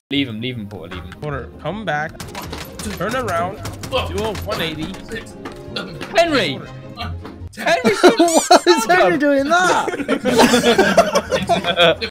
Leave him, Porter, leave him. Porter, come back. Turn around. Do a 180. Henry! Henry! Why is Henry doing that?